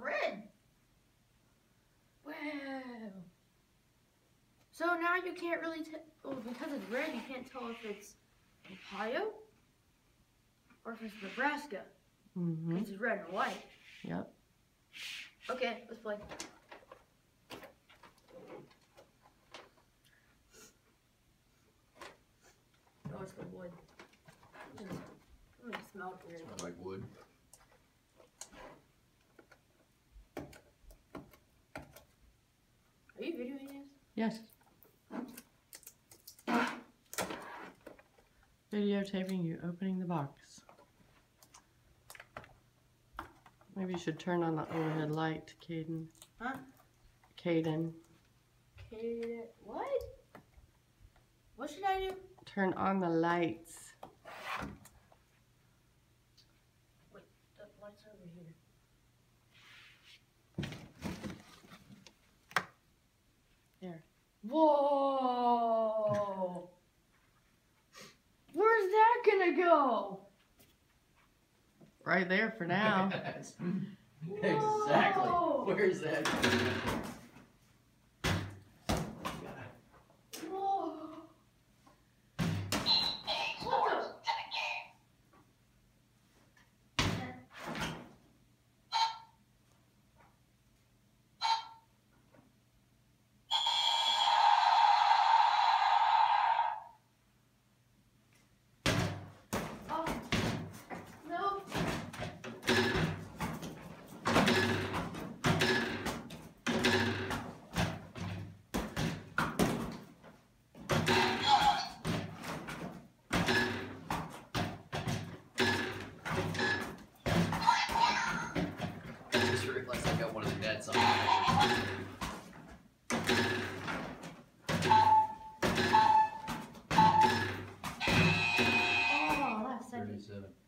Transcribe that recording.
red. Wow. So now you can't really tell, because it's red, you can't tell if it's Ohio or if it's Nebraska. Mm-hmm. Because it's red and white. Yep. Okay, let's play. Oh, it's the wood. It smells weird. Smells like wood. Are you videoing this? Yes. Videotaping you opening the box. Maybe you should turn on the overhead light, Caden. Huh? Caden. Caden. What? What should I do? Turn on the lights. Wait, the light's over here. There. Whoa! Where's that gonna go? Right there for now. Exactly. Whoa. Where's that? Whoa! What the? Oh, no. I just realized I got one of the dead songs. Oh, last second. 37.